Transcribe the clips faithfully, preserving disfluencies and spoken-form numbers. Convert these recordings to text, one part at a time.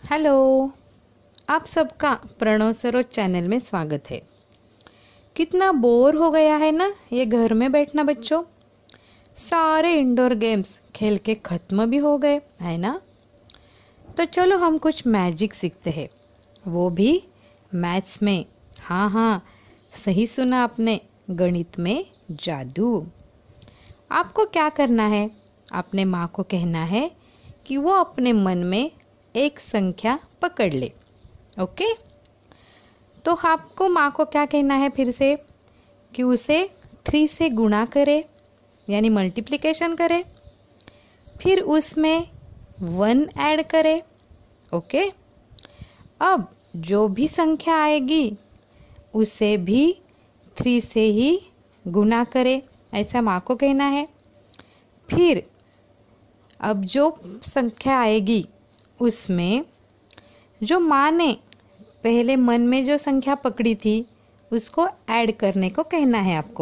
Hello, आप सबका Pranav Saroj channel में स्वागत है। कितना बोर हो गया है ना ये घर में बैठना बच्चों। सारे इंडोर गेम्स खेल के खत्म भी हो गए है ना। तो चलो हम कुछ मैजिक सीखते हैं, वो भी मैथ्स में। हाँ हाँ, सही सुना आपने, गणित में जादू। आपको क्या करना है, अपने माँ को कहना है कि वो अपने मन में एक संख्या पकड़ ले। ओके, तो आपको माँ को क्या कहना है फिर से, कि उसे थ्री से गुणा करे यानी मल्टीप्लिकेशन करे, फिर उसमें वन ऐड करे। ओके, अब जो भी संख्या आएगी उसे भी थ्री से ही गुणा करे, ऐसा माँ को कहना है। फिर अब जो संख्या आएगी उसमें जो माँ ने पहले मन में जो संख्या पकड़ी थी उसको ऐड करने को कहना है आपको।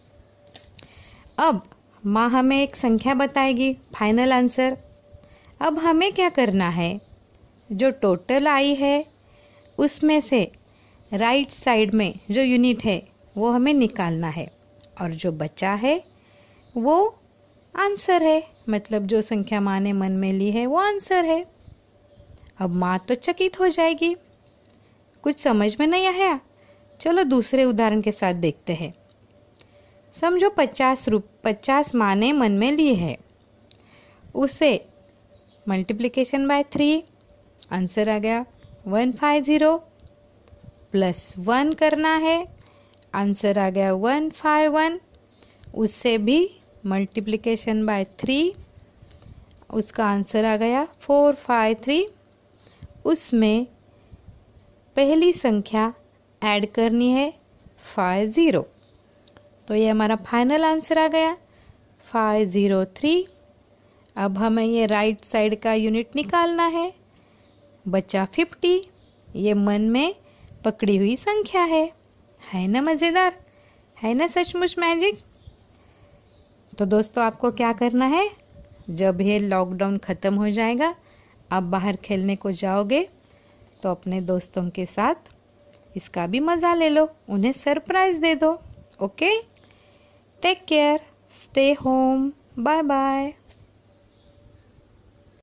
अब माँ हमें एक संख्या बताएगी, फाइनल आंसर। अब हमें क्या करना है, जो टोटल आई है उसमें से राइट साइड में जो यूनिट है वो हमें निकालना है, और जो बचा है वो आंसर है, मतलब जो संख्या माँ ने मन में ली है वो आंसर है। अब माँ तो चकित हो जाएगी, कुछ समझ में नहीं आया। चलो दूसरे उदाहरण के साथ देखते हैं। समझो पचास रुप पचास माँ ने मन में ली है, उसे मल्टीप्लिकेशन बाय थ्री, आंसर आ गया one five zero, plus one करना है, आंसर आ गया वन फाइव वन। उससे भी मल्टीप्लिकेशन बाय थ्री, उसका आंसर आ गया फोर फाइव थ्री। उसमें पहली संख्या ऐड करनी है फाइव ज़ीरो, तो ये हमारा फाइनल आंसर आ गया फाइव ज़ीरो थ्री। अब हमें ये राइट साइड का यूनिट निकालना है, बचा फिफ्टी, ये मन में पकड़ी हुई संख्या है है ना मज़ेदार, है ना सचमुच मैजिक। तो दोस्तों आपको क्या करना है, जब ये लॉकडाउन ख़त्म हो जाएगा, आप बाहर खेलने को जाओगे तो अपने दोस्तों के साथ इसका भी मज़ा ले लो, उन्हें सरप्राइज़ दे दो। Okay, take care, stay home, bye bye.